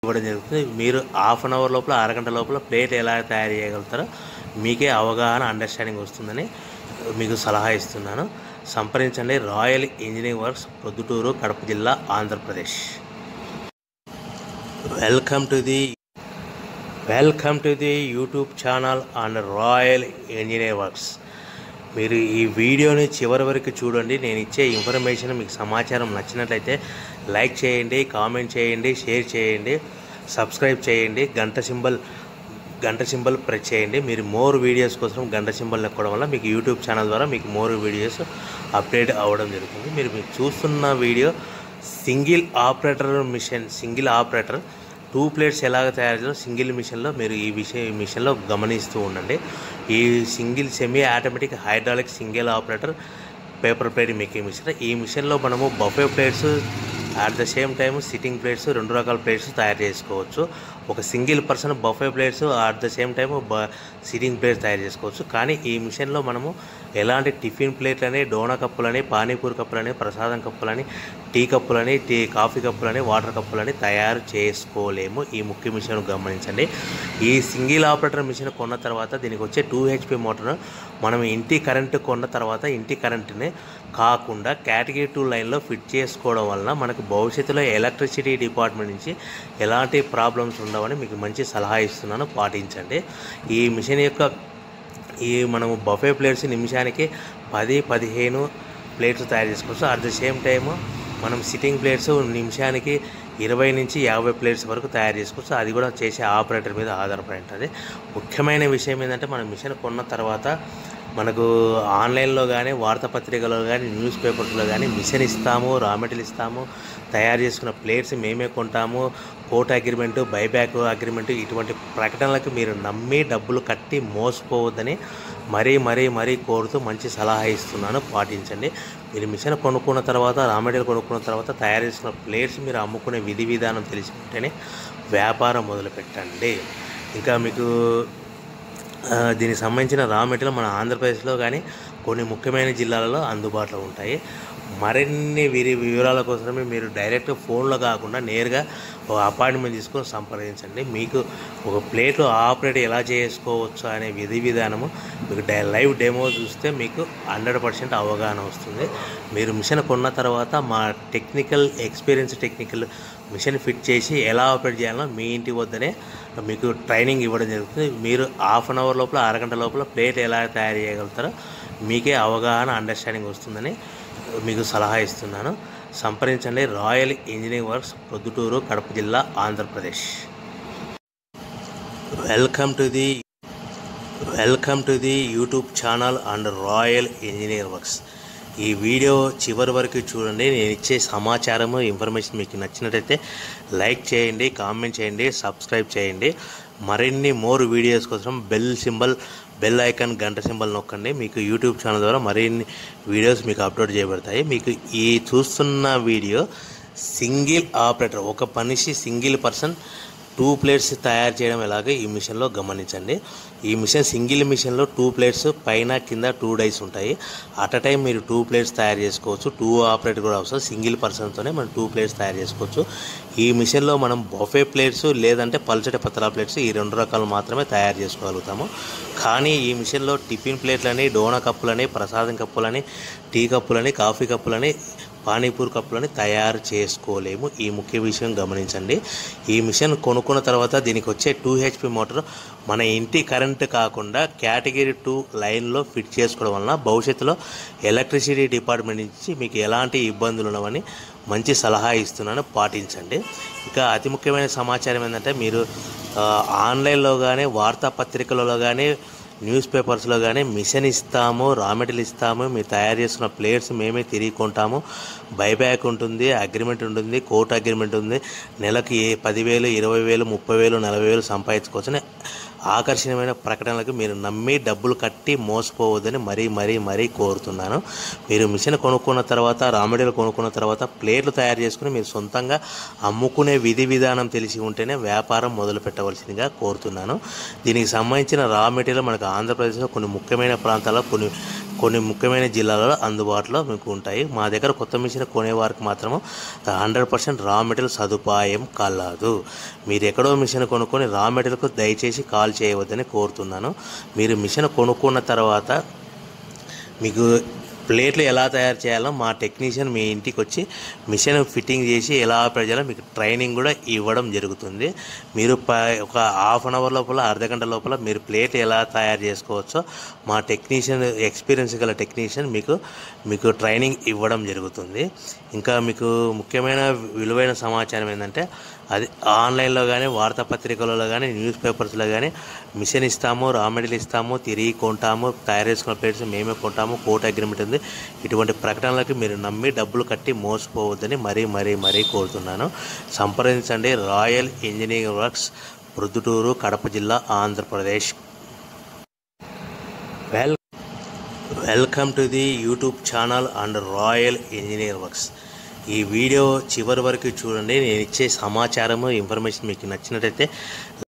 ఇవ్వడం జరుగుతుంది. మీరు హాఫ్ అన్ అవర్ లోపల, అరగంట లోపల ప్లేట్ ఎలా తయారు చేయగలుగుతారో మీకే అవగాహన, అండర్స్టాండింగ్ వస్తుందని మీకు సలహా ఇస్తున్నాను. సంప్రదించండి. Royal engineering works, Proddatur, Kadapa జిల్లా, Andhra Pradesh. Welcome to the YouTube channel and royal engineering works. మీరు ఈ వీడియోని చివరి వరకు చూడండి. నేను ఇచ్చే ఇన్ఫర్మేషన్ మీకు సమాచారం నచ్చినట్లయితే లైక్ చేయండి, కామెంట్ చేయండి, షేర్ చేయండి, సబ్స్క్రైబ్ చేయండి, గంట సింబల్ ప్రెస్ చేయండి. మీరు మోర్ వీడియోస్ కోసం గంట సింబల్ నొక్కడం వల్ల మీకు యూట్యూబ్ ఛానల్ ద్వారా మీకు మోర్ వీడియోస్ అప్డేట్ అవ్వడం జరుగుతుంది. మీరు చూస్తున్న వీడియో సింగిల్ ఆపరేటర్ 2 ప్లేట్స్ ఎలాగ తయారు చేయాలో సింగిల్ మిషన్లో మీరు ఈ మిషన్లో గమనిస్తూ ఉండండి. ఈ single semi automatic hydraulic single operator paper plate making machine. ఈ మిషన్లో మనము buffet plates at the same time sitting plates 2 రకాల ప్లేట్స్ తయారు చేసుకోవచ్చు. ఒక single person buffet plates at the same time sitting plates తయారు చేసుకోవచ్చు. కానీ ఈ మిషన్లో మనము ఎలాంటి టిఫిన్ ప్లేట్లని, డోనా కప్పులని, పానీపూరి కప్పులని, ప్రసాదం కప్పులని, టీ కప్పులని, కాఫీ కప్పులని, వాటర్ కప్పులని తయారు చేసుకోలేము. ఈ ముఖ్య మిషన్ గమనించండి. ఈ సింగిల్ ఆపరేటర్ మిషన్ కొన్న తర్వాత దీనికి వచ్చే 2 HP మోటార్ మనం ఇంటి కరెంటు కొన్న తర్వాత ఇంటి కరెంటుని కాకుండా కేటగిరీ 2 లైన్లో ఫిట్ చేసుకోవడం వలన మనకు భవిష్యత్తులో ఎలక్ట్రిసిటీ డిపార్ట్మెంట్ నుంచి ఎలాంటి ప్రాబ్లమ్స్ ఉండవని మీకు మంచి సలహా ఇస్తున్నాను, పాటించండి. ఈ మిషన్ యొక్క మనము బఫే ప్లేట్స్ నిమిషానికి 10-15 ప్లేట్స్ తయారు చేసుకోవచ్చు. అట్ ద సేమ్ టైము మనం సిట్టింగ్ ప్లేట్స్ నిమిషానికి 20 నుంచి 50 ప్లేట్స్ వరకు తయారు చేసుకోవచ్చు. అది కూడా చేసే ఆపరేటర్ మీద ఆధారపడి ఉంటుంది. ముఖ్యమైన విషయం ఏంటంటే మనం మిషన్ కొన్న తర్వాత మనకు ఆన్లైన్లో కానీ, వార్తాపత్రికలో కానీ, న్యూస్ పేపర్స్లో కానీ మిషన్ ఇస్తాము, రా మెటీరియల్ ఇస్తాము, తయారు చేసుకున్న ప్లేట్స్ మేమే కొంటాము, కోర్టు అగ్రిమెంటు, బైబ్యాక్ అగ్రిమెంటు, ఇటువంటి ప్రకటనలకు మీరు నమ్మి డబ్బులు కట్టి మోసపోవద్దని మరీ కోరుతూ మంచి సలహా ఇస్తున్నాను, పాటించండి. మీరు మిషన్ కొనుక్కున్న తర్వాత, రా మెటీరియల్ కొనుక్కున్న తర్వాత తయారు చేసుకున్న ప్లేట్స్ మీరు అమ్ముకునే విధి విధానం తెలిసి ఉంటేనే వ్యాపారం మొదలుపెట్టండి. ఇంకా మీకు దీనికి సంబంధించిన రా మెటీరియల్ మన ఆంధ్రప్రదేశ్లో కానీ కొన్ని ముఖ్యమైన జిల్లాలలో అందుబాటులో ఉంటాయి. మరిన్ని వివరాల కోసమే మీరు డైరెక్ట్ ఫోన్లో కాకుండా నేరుగా ఒక అపాయింట్మెంట్ తీసుకొని సంప్రదించండి. మీకు ఒక ప్లేట్లో ఆపరేట్ ఎలా చేసుకోవచ్చు అనే విధి విధానము మీకు లైవ్ డెమో చూస్తే మీకు 100% అవగాహన వస్తుంది. మీరు మిషన్ కొన్న తర్వాత మా ఎక్స్పీరియన్స్ టెక్నికల్ మిషన్ ఫిట్ చేసి ఎలా ఆపరేట్ చేయాలో మీ ఇంటి వద్దనే మీకు ట్రైనింగ్ ఇవ్వడం జరుగుతుంది. మీరు హాఫ్ అన్ అవర్ లోపల, అరగంట లోపల ప్లేట్ ఎలా తయారు చేయగలుగుతారో మీకే అవగాహన, అండర్స్టాండింగ్ వస్తుందని మీకు సలహా ఇస్తున్నాను. సంప్రదించండి. Royal engineering works, Proddatur, Kadapa జిల్లా, Andhra Pradesh. Welcome to the YouTube channel and royal engineering works. ఈ వీడియో చివరి వరకు చూడండి. నేను ఇచ్చే సమాచారము, ఇన్ఫర్మేషన్ మీకు నచ్చినట్టయితే లైక్ చేయండి, కామెంట్ చేయండి, సబ్స్క్రైబ్ చేయండి. మరిన్ని మోర్ వీడియోస్ కోసం బెల్ ఐకాన్, గంట సింబల్ నొక్కండి. మీకు యూట్యూబ్ ఛానల్ ద్వారా మరిన్ని వీడియోస్ మీకు అప్లోడ్ చేయబడతాయి. మీకు ఈ చూస్తున్న వీడియో సింగిల్ ఆపరేటర్, ఒక మనిషి సింగిల్ పర్సన్ 2 ప్లేట్స్ తయారు చేయడం ఎలాగో ఈ మిషన్లో గమనించండి. ఈ సింగిల్ మిషన్లో 2 ప్లేట్స్ పైన కింద 2 డైస్ ఉంటాయి. అట్ అ టైం మీరు 2 ప్లేట్స్ తయారు చేసుకోవచ్చు. 2 ఆపరేటర్ కూడా అవసరం. సింగిల్ పర్సన్తోనే మనం 2 ప్లేట్స్ తయారు చేసుకోవచ్చు. ఈ మిషన్లో మనం బఫే ప్లేట్స్ లేదంటే పల్చటి పతలా ప్లేట్స్ ఈ 2 రకాలు మాత్రమే తయారు చేసుకోగలుగుతాము. కానీ ఈ మిషన్లో టిఫిన్ ప్లేట్లని, డోనా కప్పులని, ప్రసాదం కప్పులని, టీ కప్పులని, కాఫీ కప్పులని, పానీపూరి కప్పులని తయారు చేసుకోలేము. ఈ ముఖ్య విషయం గమనించండి. ఈ మిషన్ కొనుక్కున్న తర్వాత దీనికి వచ్చే 2 HP మోటార్ మన ఇంటి కరెంటు కాకుండా కేటగిరీ 2 లైన్లో ఫిట్ చేసుకోవడం వలన భవిష్యత్తులో ఎలక్ట్రిసిటీ డిపార్ట్మెంట్ నుంచి మీకు ఎలాంటి ఇబ్బందులు ఉండవని మంచి సలహా ఇస్తున్నాను, పాటించండి. ఇక అతి ముఖ్యమైన సమాచారం ఏంటంటే మీరు ఆన్లైన్లో కానీ, వార్తాపత్రికలలో కానీ, న్యూస్ పేపర్స్లో కానీ మిషన్ ఇస్తాము, రా మెటీరియల్ ఇస్తాము, మీరు తయారు చేసుకున్న ప్లేట్స్ మేమే తిరిగి కొంటాము, బైబ్యాక్ ఉంటుంది, అగ్రిమెంట్ ఉంటుంది, కోర్టు అగ్రిమెంట్ ఉంది, నెలకి 10,000, 20,000, 30,000, 40,000 సంపాదించుకోవచ్చని ఆకర్షణీయమైన ప్రకటనలకు మీరు నమ్మి డబ్బులు కట్టి మోసపోవద్దని మరీ కోరుతున్నాను. మీరు మిషన్ కొనుక్కున్న తర్వాత, రా మెటీరియల్ కొనుక్కున్న తర్వాత ప్లేట్లు తయారు చేసుకుని మీరు సొంతంగా అమ్ముకునే విధి విధానం తెలిసి ఉంటేనే వ్యాపారం మొదలు పెట్టవలసిందిగా కోరుతున్నాను. దీనికి సంబంధించిన రా మెటీరియల్ మనకు ఆంధ్రప్రదేశ్లో కొన్ని ముఖ్యమైన ప్రాంతాల్లో కొన్ని కొన్ని ముఖ్యమైన జిల్లాలలో అందుబాటులో మీకు ఉంటాయి. మా దగ్గర కొత్త మిషన్ కొనేవారికి మాత్రము 100% రా మెటీరియల్ సదుపాయం కలదు. మీరు ఎక్కడో మిషన్ కొనుక్కొని రా మెటీరియల్కు దయచేసి కాల్ చేయవద్దని కోరుతున్నాను. మీరు మిషన్ కొనుక్కున్న తర్వాత మీకు ప్లేట్లు ఎలా తయారు చేయాలో మా టెక్నీషియన్ మీ ఇంటికి వచ్చి మిషన్ ఫిట్టింగ్ చేసి ఎలా ఆపరేట్ చేయాలో మీకు ట్రైనింగ్ కూడా ఇవ్వడం జరుగుతుంది. మీరు ఒక హాఫ్ అన్ అవర్ లోపల, అర్ధగంట లోపల మీరు ప్లేట్ ఎలా తయారు చేసుకోవచ్చో మా టెక్నీషియన్, ఎక్స్పీరియన్స్ గల టెక్నీషియన్ మీకు ట్రైనింగ్ ఇవ్వడం జరుగుతుంది. ఇంకా మీకు ముఖ్యమైన విలువైన సమాచారం ఏంటంటే, అది ఆన్లైన్లో కానీ, వార్తాపత్రికలలో కానీ, న్యూస్ పేపర్స్లో కానీ మిషన్ ఇస్తాము, రా మెటీరియల్ ఇస్తాము, తిరిగి కొంటాము, తయారు చేసుకున్న ప్లేట్స్ మేమే కొంటాము, కోర్టు అగ్రిమెంట్ ఉంది. ఇటువంటి ప్రకటనలకు మీరు నమ్మి డబ్బులు కట్టి మోసపోవద్దని మరీ కోరుతున్నాను. సంప్రదించండి. Royal engineering works, Proddatur, Kadapa జిల్లా, Andhra Pradesh. Welcome to the YouTube channel and royal engineering works. ఈ వీడియో చివరి వరకు చూడండి. నేను ఇచ్చే సమాచారము, ఇన్ఫర్మేషన్ మీకు నచ్చినట్టయితే